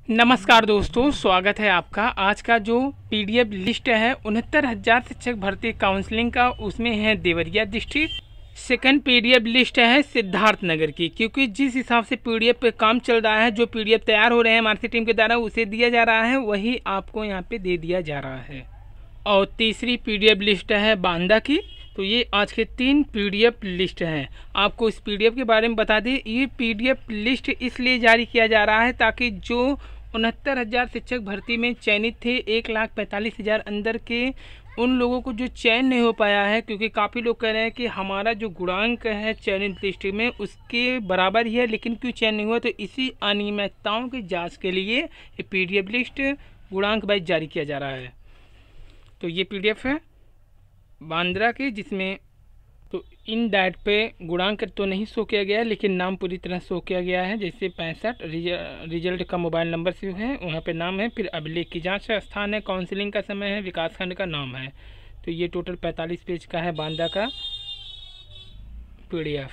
नमस्कार दोस्तों, स्वागत है आपका। आज का जो पीडीएफ लिस्ट है 69,000 शिक्षक भर्ती काउंसलिंग का, उसमें है Deoria district. Second PDF list है सिद्धार्थनगर की, क्योंकि जिस हिसाब से पीडीएफ पे काम चल रहा है, जो पीडीएफ तैयार हो रहे हैं हमारी टीम के द्वारा, उसे दिया जा रहा है, वही आपको यहाँ पे दे दिया जा रहा है। और तीसरी पीडीएफ लिस्ट है बांदा की। तो ये आज के 3 पीडीएफ लिस्ट हैं। आपको इस पीडीएफ के बारे में बता दें, ये पीडीएफ लिस्ट इसलिए जारी किया जा रहा है ताकि जो 69,000 शिक्षक भर्ती में चयनित थे 1,45,000 अंदर के, उन लोगों को जो चयन नहीं हो पाया है, क्योंकि काफ़ी लोग कह रहे हैं कि हमारा जो गुणांक है चयनित लिस्ट में उसके बराबर ही है, लेकिन क्यों चयन नहीं हुआ। तो इसी अनियमितताओं की जांच के लिए ये पीडीएफ लिस्ट गुणांक वाइज जारी किया जा रहा है। तो ये पीडीएफ है बांद्रा की, जिसमें तो इन डाइट पे गुणांक तो नहीं शो किया गया है, लेकिन नाम पूरी तरह शो किया गया है। जैसे 65 रिजल्ट का मोबाइल नंबर से है, वहाँ पे नाम है, फिर अभिलेख की जांच का स्थान है, काउंसलिंग का समय है, विकासखंड का नाम है। तो ये टोटल 45 पेज का है बांदा का पीडीएफ।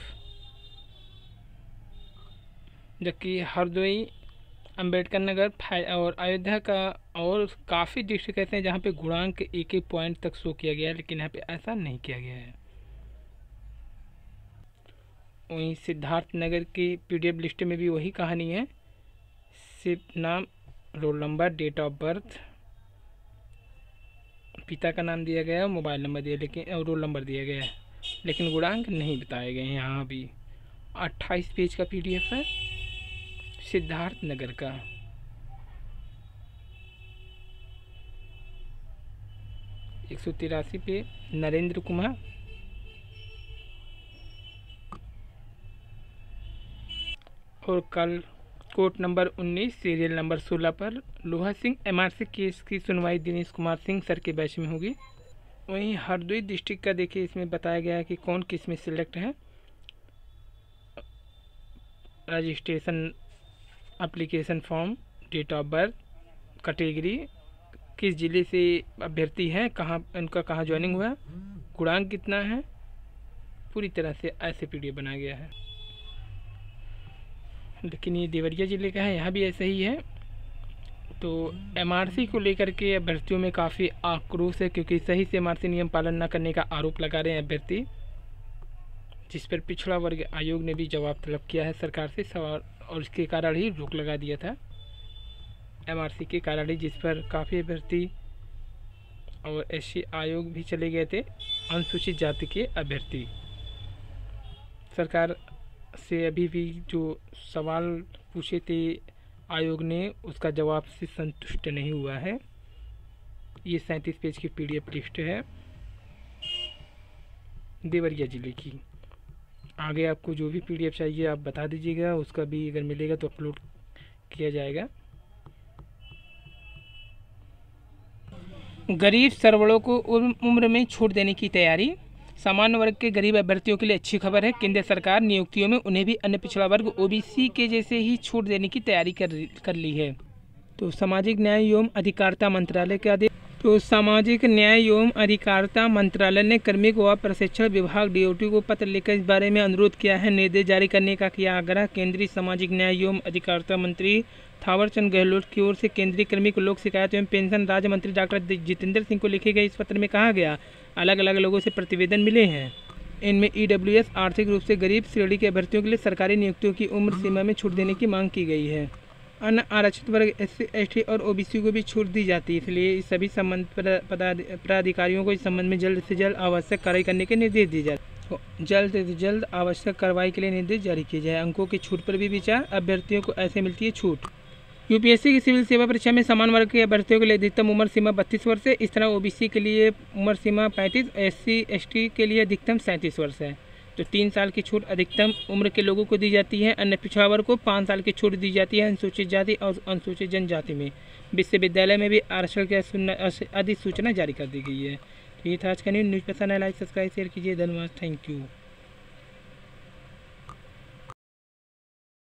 जबकि हरदोई, अम्बेडकर नगर और अयोध्या का और काफ़ी डिस्ट्रिक्ट ऐसे हैं जहाँ पे गुणांक एक एक पॉइंट तक शो किया गया है, लेकिन यहाँ पे ऐसा नहीं किया गया है। वहीं सिद्धार्थनगर की पीडीएफ लिस्ट में भी वही कहानी है, सिर्फ नाम, roll number, date of birth, पिता का नाम दिया गया है, मोबाइल नंबर दिया, लेकिन रोल नंबर दिया गया है, लेकिन गुणांक नहीं बताए गए हैं। यहाँ भी 28 पेज का पीडीएफ है सिद्धार्थनगर का। एक 183 पे नरेंद्र कुमार, और कल कोर्ट नंबर 19 सीरियल नंबर 16 पर लोहा सिंह एमआरसी केस की सुनवाई दिनेश कुमार सिंह सर के बैच में होगी। वहीं हरदोई डिस्ट्रिक्ट का देखिए, इसमें बताया गया है कि कौन किस में सिलेक्ट है। Registration, application form, date of birth, category, किस ज़िले से अभ्यर्थी हैं, कहाँ उनका कहाँ ज्वाइनिंग हुआ, गुणांक कितना है, पूरी तरह से ऐसे पीडीएफ बनाया गया है। लेकिन ये देवरिया ज़िले का है, यहाँ भी ऐसा ही है। तो एमआरसी को लेकर के अभ्यर्थियों में काफ़ी आक्रोश है, क्योंकि सही से एमआरसी नियम पालन न करने का आरोप लगा रहे हैं अभ्यर्थी, जिस पर पिछड़ा वर्ग आयोग ने भी जवाब तलब किया है सरकार से सवाल, और इसके कारण ही रोक लगा दिया था एमआरसी के कारण ही, जिस पर काफ़ी अभ्यर्थी और एससी आयोग भी चले गए थे, अनुसूचित जाति के अभ्यर्थी। सरकार से अभी भी जो सवाल पूछे थे आयोग ने, उसका जवाब से संतुष्ट नहीं हुआ है। ये 37 पेज की पीडीएफ लिस्ट है देवरिया ज़िले की। आगे आपको जो भी पीडीएफ चाहिए आप बता दीजिएगा, उसका भी अगर मिलेगा तो अपलोड किया जाएगा। गरीब सरवड़ों को उम्र में छूट देने की तैयारी। सामान्य वर्ग के गरीब अभ्यर्थियों के लिए अच्छी खबर है। केंद्र सरकार नियुक्तियों में उन्हें भी अन्य पिछड़ा वर्ग ओबीसी के जैसे ही छूट देने की तैयारी कर ली है। तो सामाजिक न्याय एवं अधिकारिता मंत्रालय के आदेश। तो सामाजिक न्याय एवं अधिकारिता मंत्रालय ने कार्मिक व प्रशिक्षण विभाग डीओटी को पत्र लिखकर इस बारे में अनुरोध किया है। निर्देश जारी करने का किया आग्रह। केंद्रीय सामाजिक न्याय एवं अधिकारिता मंत्री थावरचंद गहलोत की ओर से केंद्रीय कार्मिक लोक शिकायत एवं पेंशन राज्य मंत्री डॉक्टर जितेंद्र सिंह को लिखे गए इस पत्र में कहा गया, अलग अलग लोगों से प्रतिवेदन मिले हैं। इनमें ईडब्ल्यूएस आर्थिक रूप से गरीब श्रेणी के अभ्यर्थियों के लिए सरकारी नियुक्तियों की उम्र सीमा में छूट देने की मांग की गई है। अन्य आरक्षित वर्ग एससी, एसटी और ओबीसी को भी छूट दी जाती है। इसलिए सभी संबंधित पदाधिकारियों को इस संबंध में जल्द से जल्द आवश्यक कार्रवाई करने के निर्देश दिए जाए। जल्द से जल्द आवश्यक कार्रवाई के लिए निर्देश जारी किए जाए। अंकों की छूट पर भी विचार, अभ्यर्थियों को ऐसे मिलती है छूट। यूपीएससी की सिविल सेवा परीक्षा में समान वर्ग के अभ्यर्थियों के लिए अधिकतम उम्र सीमा 32 वर्ष है। इस तरह ओबीसी के लिए उम्र सीमा 35, एससी एसटी के लिए अधिकतम 37 वर्ष है। तो 3 साल की छूट अधिकतम उम्र के लोगों को दी जाती है। अन्य पिछड़ा वर्ग को 5 साल की छूट दी जाती है। अनुसूचित जाति और अनुसूचित जनजाति में विश्वविद्यालय में भी आरक्षण की अधिसूचना जारी कर दी गई है। तो ये था आज का न्यूज़ पसंद है लाइक सब्सक्राइब शेयर कीजिए। धन्यवाद, थैंक यू।